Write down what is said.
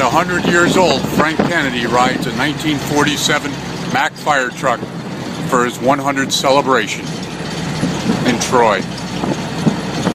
100 years old, Frank Kennedy rides a 1947 Mack fire truck for his 100th celebration in Troy.